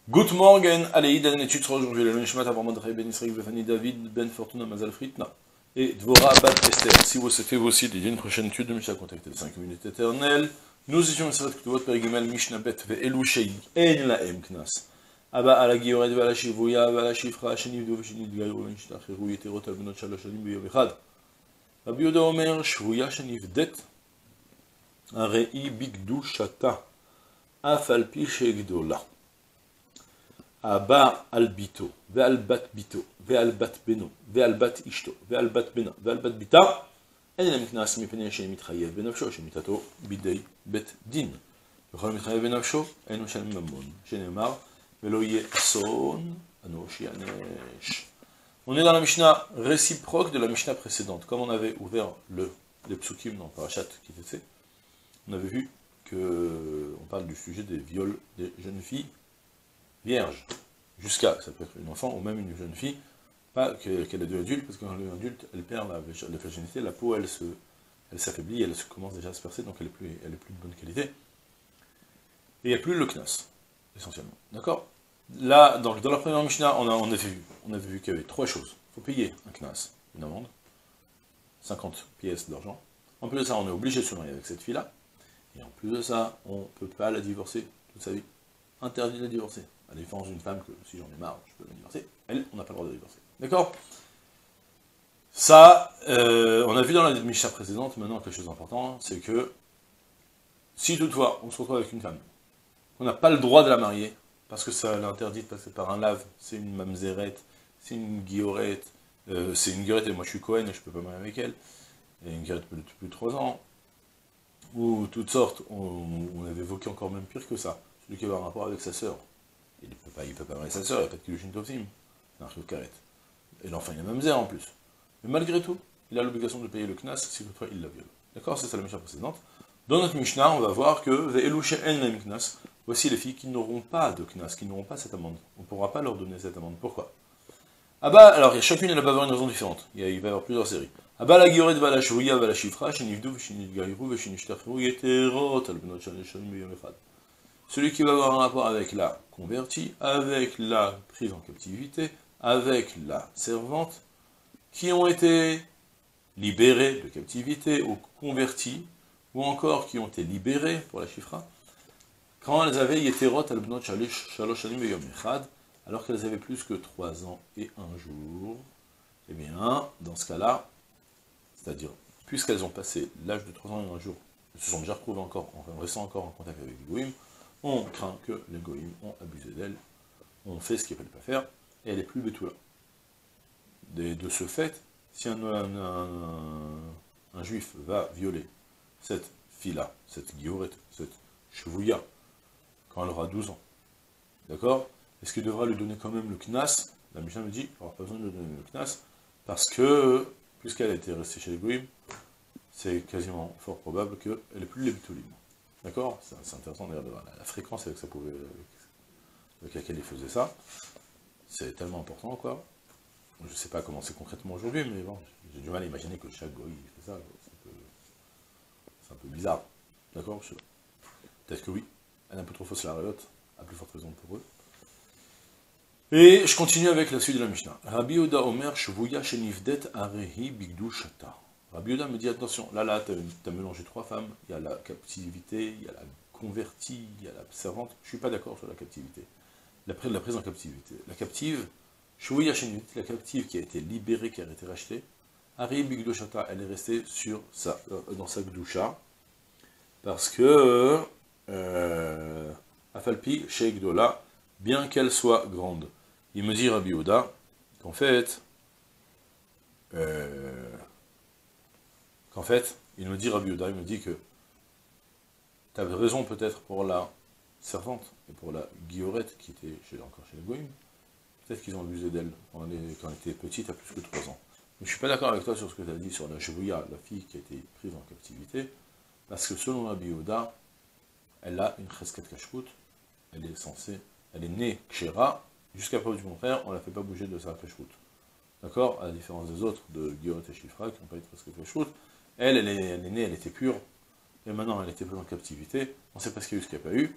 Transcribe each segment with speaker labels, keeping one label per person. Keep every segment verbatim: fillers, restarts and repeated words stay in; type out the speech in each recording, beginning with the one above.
Speaker 1: Good morning, allez, dans l'étude sur aujourd'hui, le Nishmat avant Mordechai ben Israël, Befani David, ben Fortuna, Mazal Fritna, et Dvorah Bat Esther. Si vous souhaitez vous aussi dédier une prochaine étude de Mishnah, contactez les cinq minutes éternelles. Nous étions sur cette Ktuvot Perigimel, Mishnah Bet, Ve'elu Shei, En Laem Knas. Abba ala Gioret, Ve'ala Shivuya, Ve'ala Shifra, Sheniv Dov, Shenid Gairo, Nishtach, Heru, Yeterot, Albenot, Shalosh, Alim, Beyom Echad. Rabbi Yoda Omer, Shvuya, Sheniv Det, Arei Bigdu Shata, Afalpi Shegdola. Abba al bito, ve'al bat bito, ve'al bat beno, ve'al bat ishto, ve'al bat bena, ve'al bat bita, en lem knas mipnei shemitchayev benafsho, shemitato bidei bet din. V'chol mitchayev benafsho, en ushalem mamon, shenemar, ve'lo yeh ason, anoshi anesh. On est dans la Mishnah réciproque de la Mishnah précédente. Comme on avait ouvert le, les psukim dans Parashat Kitetse, on avait vu que on parle du sujet des viols des jeunes filles vierge, jusqu'à, ça peut être une enfant ou même une jeune fille, pas qu'elle qu est devenue adulte, parce que quand elle est adulte, elle perd la, la virginité, la peau elle se, elle s'affaiblit, elle se commence déjà à se percer, donc elle est plus, elle est plus de bonne qualité. Et il n'y a plus le knas, essentiellement. D'accord? Là, donc, dans la première Mishnah, on, a, on avait vu, on avait vu qu'il y avait trois choses. Il faut payer un knas, une amende, cinquante pièces d'argent. En plus de ça, on est obligé de se marier avec cette fille-là. Et en plus de ça, on ne peut pas la divorcer toute sa vie. Interdit de la divorcer. À la différence d'une femme que, si j'en ai marre, je peux la divorcer. Elle, on n'a pas le droit de la divorcer. D'accord? Ça, euh, on a vu dans la Mishnah précédente, maintenant, quelque chose d'important, c'est que, si toutefois, on se retrouve avec une femme, on n'a pas le droit de la marier, parce que ça l'interdit de passer par un lave, c'est une mamzerette, c'est une guillorette, euh, c'est une guillorette, et moi je suis Cohen, et je peux pas marier avec elle, et une guillorette de plus de trois ans, ou toutes sortes, on, on avait évoqué encore même pire que ça, celui qui a un rapport avec sa sœur. Il ne peut pas, il peut pas marier sa sœur, il n'y a pas de Kiddushin Tovsim, c'est un Chiyuv Karet. Et l'enfant, il a même zère en plus. Mais malgré tout, il a l'obligation de payer le Knas si toutefois il la viole. D'accord? C'est ça la Mishnah précédente. Dans notre Mishnah, on va voir que Ve'elu she'en lahem Knas, voici les filles qui n'auront pas de Knas, qui n'auront pas cette amende. On ne pourra pas leur donner cette amende. Pourquoi? Ah bah, alors, chacune, elle va avoir une raison différente. Il, y a, il va y avoir plusieurs séries. Ah bah, la Gioret va la Shouya, va la Shifra, Shenivdu, Shenid Gairou, Veshinishtachiru, Yeterot, Albenot Shaleshon, Beyom Echad. Celui qui va avoir un rapport avec la convertie, avec la prise en captivité, avec la servante, qui ont été libérés de captivité ou convertis, ou encore qui ont été libérés pour la chifra, quand elles avaient Yeterot al-Bnot Shalosh Shanim Beyom Echad, alors qu'elles avaient plus que trois ans et un jour, eh bien, dans ce cas-là, c'est-à-dire, puisqu'elles ont passé l'âge de trois ans et un jour, elles se sont déjà retrouvées encore, en restant encore en contact avec les Goïm, on craint que les Goïm ont abusé d'elle, ont fait ce qu'il ne fallait pas faire, et elle n'est plus Betula. De, de ce fait, si un, un, un, un juif va violer cette fille-là, cette guillorette, cette chevouilla, quand elle aura douze ans, d'accord? Est-ce qu'il devra lui donner quand même le knas? La Mishnah me dit qu'il n'aura pas besoin de lui donner le knas, parce que, puisqu'elle a été restée chez les Goïm, c'est quasiment fort probable qu'elle n'est plus les Betulim. D'accord? C'est intéressant d'ailleurs de voir la, la fréquence avec, ça pouvait, avec, avec laquelle il faisait ça. C'est tellement important, quoi. Je ne sais pas comment c'est concrètement aujourd'hui, mais bon, j'ai du mal à imaginer que chaque goy fait ça. C'est un, un peu bizarre. D'accord? Peut-être que oui. Elle est un peu trop fausse la réote, à plus forte raison pour eux. Et je continue avec la suite de la Mishnah. Rabbi Yoda Omer Shvuya Shenivdet Arehi Bigdu Shata. Rabbi Yoda me dit, attention, là, là, tu as mélangé trois femmes, il y a la captivité, il y a la convertie, il y a la servante. Je ne suis pas d'accord sur la captivité. La, la prise en captivité. La captive, Shvuya Shenivdet, la captive qui a été libérée, qui a été rachetée, Arehi Bigdu Shata, elle est restée sur sa, dans sa Gdusha, parce que, euh, Afalpi Sheikdola, bien qu'elle soit grande. Il me dit, Rabbi Yoda, qu'en fait, euh, qu'en fait, il me dit, Rabbi Yoda, il me dit que tu avais raison peut-être pour la servante et pour la guillorette qui était chez, encore chez les Goïm. Peut-être qu'ils ont abusé d'elle quand, quand elle était petite, à plus que trois ans. Mais je ne suis pas d'accord avec toi sur ce que tu as dit sur la Shevouya, la fille qui a été prise en captivité, parce que selon Rabbi Yoda, elle a une chesket kashrut, elle est censée, elle est née kshera, jusqu'à preuve du contraire, on ne la fait pas bouger de sa kashrut. D'accord? À la différence des autres, de guillorette et Shifra, qui n'ont pas été presque kashrut, elle, elle est, elle est née, elle était pure, et maintenant elle était prise en captivité, on ne sait pas ce qu'il y a eu, ce qu'il n'y a pas eu,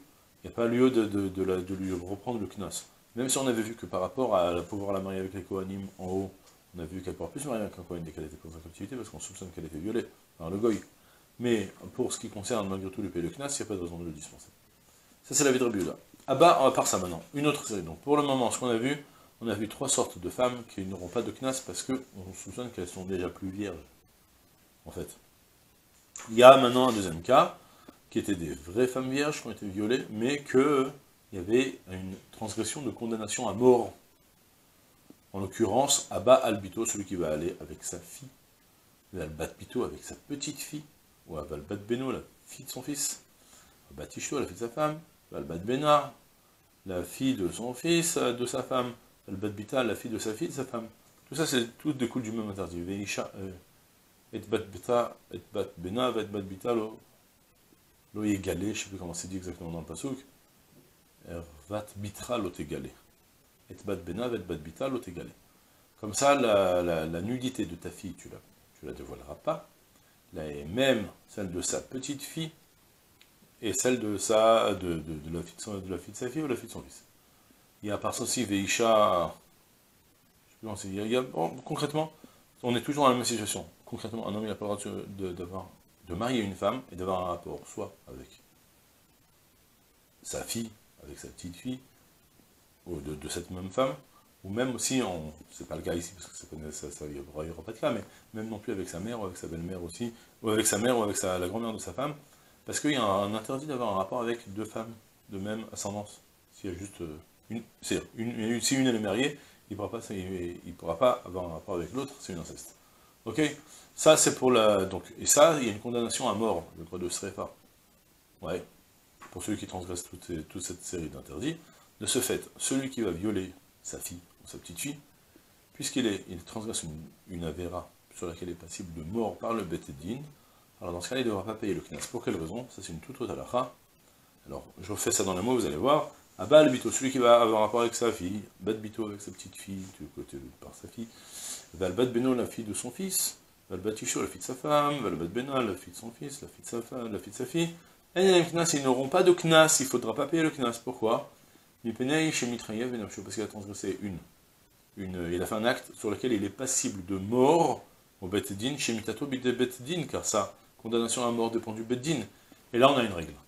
Speaker 1: Il n'y a pas lieu de, de, de, la, de lui reprendre le knas. Même si on avait vu que par rapport à pouvoir la marier avec les Kohanim en haut, on a vu qu'elle pourra plus se marier avec un Kohen dès qu'elle était prise en captivité, parce qu'on soupçonne qu'elle était violée par le Goy. Mais pour ce qui concerne malgré tout le pays de knas, il n'y a pas de raison de le dispenser. Ça c'est la vie de Rabbi Yehuda. Ah bah, à part ça maintenant, une autre série. Donc pour le moment, ce qu'on a vu, on a vu trois sortes de femmes qui n'auront pas de knas parce qu'on soupçonne qu'elles sont déjà plus vierges, en fait. Il y a maintenant un deuxième cas, qui étaient des vraies femmes vierges qui ont été violées, mais qu'il y avait une transgression de condamnation à mort. En l'occurrence, Abba Albito, celui qui va aller avec sa fille, Albat Bito avec sa petite fille, ou Abba Albat Beno, la fille de son fils, Albat Ishto, la fille de sa femme, Albat Benar, la fille de son fils, de sa femme, Albat Bita, la fille de sa fille, de sa femme. Tout ça, c'est tout découle du même interdit. Veisha, et Bat Bita, et Bat Bena, et Bat Bita, lo, lo égalé, je ne sais plus comment c'est dit exactement dans le pasouk, Ervat Bitra, lo égalé. Et Bat Bena, et Bat Bita, lo égalé. Comme ça, la, la, la nudité de ta fille, tu la, tu la dévoileras pas. Là, et même celle de sa petite fille, et celle de, sa, de, de, de, la fille de, son, de la fille de sa fille ou la fille de son fils. Il y a à part ça aussi, Veisha, je sais plus, il y a, il y a, bon, concrètement, on est toujours dans la même situation. Concrètement, un homme, il n'a pas le droit de, de, de, de marier une femme et d'avoir un rapport, soit avec sa fille, avec sa petite fille, ou de, de cette même femme, ou même aussi, c'est pas le cas ici, parce que ça, ça, ça, il n'y aura, aura pas de cas, mais même non plus avec sa mère, ou avec sa belle-mère aussi, ou avec sa mère, ou avec sa, la grand-mère de sa femme, parce qu'il y a un, un interdit d'avoir un rapport avec deux femmes de même ascendance. S'il y a juste une, c'est une, une, si une elle est mariée, il ne pourra, pourra pas avoir un rapport avec l'autre, c'est une inceste. Ok? Ça, c'est pour la... Donc, et ça, il y a une condamnation à mort, le droit de Srefa. Ouais. Pour celui qui transgresse toute, toute cette série d'interdits. De ce fait, celui qui va violer sa fille, ou sa petite fille, puisqu'il est, il transgresse une, une avéra sur laquelle il est passible de mort par le Bet Din, alors dans ce cas-là, il ne devra pas payer le knas. Pour quelle raison? Ça, c'est une toute autre halakha. Alors, je refais ça dans les mots, vous allez voir. Abba Albito, celui qui va avoir un rapport avec sa fille, Bat Bito avec sa petite fille, du côté par sa fille, Valbat Beno, la fille de son fils, Valbat Isho, la fille de sa femme, Valbat Bena, la fille de son fils, la fille de sa femme, la fille de sa fille. Et knas, ils n'auront pas de knas, il ne faudra pas payer le knas. Pourquoi? Parce qu'il a transgressé une, une. Il a fait un acte sur lequel il est passible de mort au Bet Din, chez Mitato Bide Bet Din, car sa condamnation à mort dépend du Bet Din. Et là, on a une règle.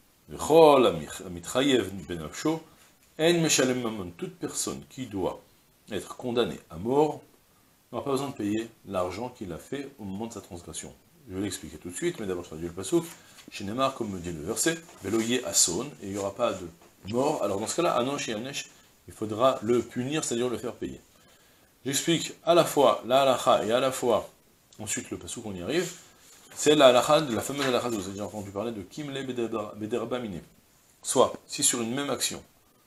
Speaker 1: Toute personne qui doit être condamnée à mort n'aura pas besoin de payer l'argent qu'il a fait au moment de sa transgression. Je vais l'expliquer tout de suite, mais d'abord je traduis le pasouk. Chez Neymar, comme me dit le verset, Veloye Asson, et il n'y aura pas de mort. Alors dans ce cas-là, Anosh et Anesh, il faudra le punir, c'est-à-dire le faire payer. J'explique à la fois la halakha et à la fois, ensuite le pasouk, on y arrive. C'est la halakha, la fameuse halakha, vous avez déjà entendu parler de Kimle Bederba Mine. Soit, si sur une même action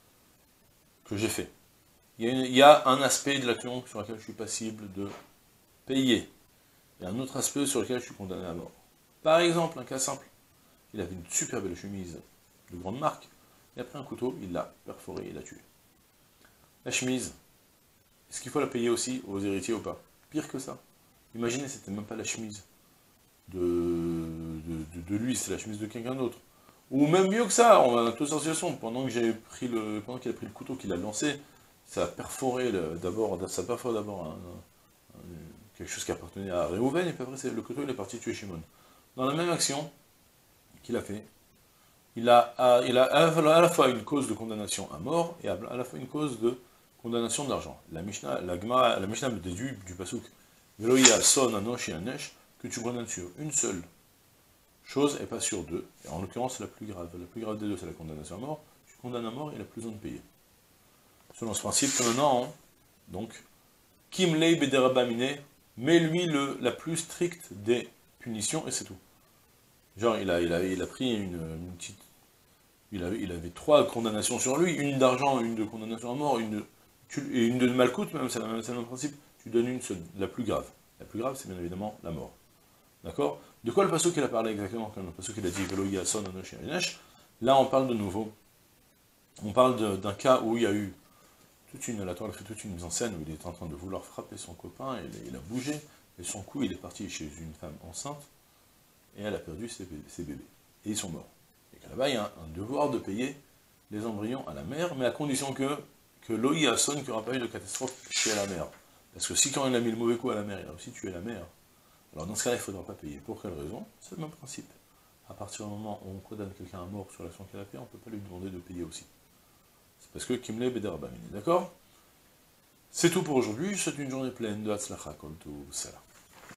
Speaker 1: que j'ai fait, il y, a une, il y a un aspect de l'action sur lequel je suis passible de payer, et un autre aspect sur lequel je suis condamné à mort. Par exemple, un cas simple, il avait une super belle chemise de grande marque, et après un couteau, il l'a perforé, il l'a tué. La chemise, est-ce qu'il faut la payer aussi aux héritiers ou pas? Pire que ça. Imaginez, c'était même pas la chemise de, de, de, de lui, c'est la chemise de quelqu'un d'autre. Ou même mieux que ça, on a tous en situation, pendant que j'ai pris le, pendant qu'il a pris le couteau, qu'il a lancé, ça a perforé d'abord, ça a perforé d'abord un, un, quelque chose qui appartenait à Réhouven, et puis après le couteau il est parti tuer Shimon. Dans la même action qu'il a fait, il a, il a à la fois une cause de condamnation à mort, et à la fois une cause de condamnation d'argent. La Mishnah, la Gemara, la Mishnah me déduit du pasouk, Veloya son anosh et anesh, que tu condamnes sur une seule chose et pas sur deux, et en l'occurrence la plus grave. La plus grave des deux, c'est la condamnation à mort. Tu condamnes à mort et il a plus besoin de payer. Selon ce principe, maintenant, hein, donc, Kim lei bederabamine, mais lui le, la plus stricte des punitions, et c'est tout. Genre, il a, il a, il a pris une, une petite... Il avait, il avait trois condamnations sur lui, une d'argent, une de condamnation à mort, une de, tu, et une de malcoute, même, c'est le même principe, tu donnes une seule, la plus grave. La plus grave, c'est bien évidemment la mort. D'accord? De quoi le pasouk qu'il a parlé exactement? Quand le pasouk qu'il a dit Veloyi Asson Anosh Yanesh, là on parle de nouveau. On parle d'un cas où il y a eu toute une, la Torah a fait toute une mise en scène où il était en train de vouloir frapper son copain, et il a bougé, et son coup il est parti chez une femme enceinte, et elle a perdu ses, ses bébés. Et ils sont morts. Et là-bas il y a un, un devoir de payer les embryons à la mère, mais à condition que, que l'Oi assonne qu'il n'y aura pas eu de catastrophe chez la mère. Parce que si quand il a mis le mauvais coup à la mère, il a aussi tué la mère, alors dans ce cas-là, il ne faudra pas payer. Pour quelle raison? C'est le même principe. À partir du moment où on condamne quelqu'un à mort sur l'action qu'il a fait, on ne peut pas lui demander de payer aussi. C'est parce que Kimle Bederabamini, d'accord? C'est tout pour aujourd'hui, c'est une journée pleine de Hatzlacha Kol Tov, Salam.